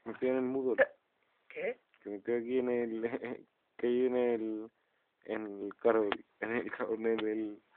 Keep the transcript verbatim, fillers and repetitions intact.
Me quedé en el Moodle. ¿Qué? Que me quedé aquí en el... que ahí en el... en el carro... en el... en el...